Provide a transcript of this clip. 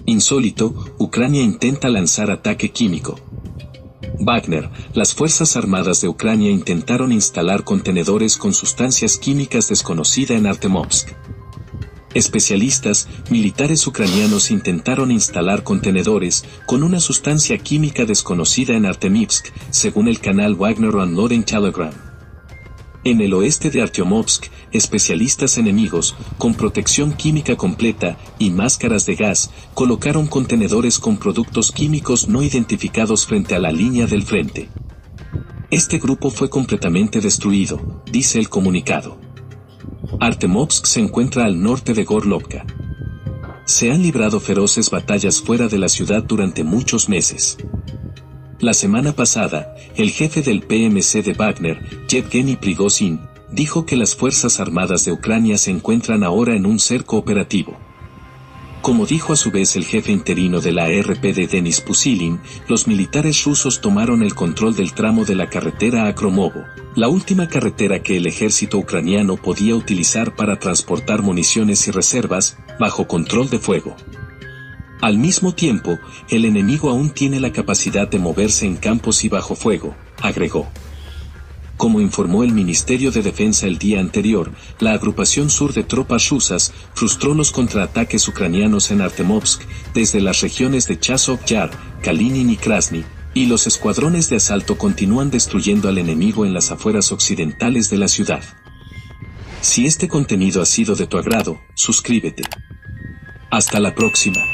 Insólito, Ucrania intenta lanzar ataque químico. Wagner, las Fuerzas Armadas de Ucrania intentaron instalar contenedores con sustancias químicas desconocidas en Artemovsk. Especialistas, militares ucranianos intentaron instalar contenedores con una sustancia química desconocida en Artemivsk, según el canal Wagner Unload en Telegram. En el oeste de Artyomovsk, especialistas enemigos, con protección química completa y máscaras de gas, colocaron contenedores con productos químicos no identificados frente a la línea del frente. Este grupo fue completamente destruido, dice el comunicado. Artemovsk se encuentra al norte de Gorlovka. Se han librado feroces batallas fuera de la ciudad durante muchos meses. La semana pasada, el jefe del PMC de Wagner, Yevgeny Prigozhin, dijo que las Fuerzas Armadas de Ucrania se encuentran ahora en un cerco operativo. Como dijo a su vez el jefe interino de la RPD Denis Pushilin, los militares rusos tomaron el control del tramo de la carretera a Kromovo, la última carretera que el ejército ucraniano podía utilizar para transportar municiones y reservas, bajo control de fuego. Al mismo tiempo, el enemigo aún tiene la capacidad de moverse en campos y bajo fuego, agregó. Como informó el Ministerio de Defensa el día anterior, la agrupación sur de tropas rusas frustró los contraataques ucranianos en Artemovsk desde las regiones de Chazov Yar, Kalinin y Krasny, y los escuadrones de asalto continúan destruyendo al enemigo en las afueras occidentales de la ciudad. Si este contenido ha sido de tu agrado, suscríbete. Hasta la próxima.